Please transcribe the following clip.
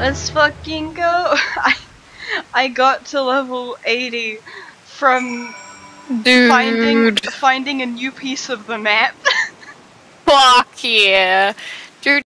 Let's fucking go. I got to level 80 from Dude. finding a new piece of the map. Fuck yeah. Dude.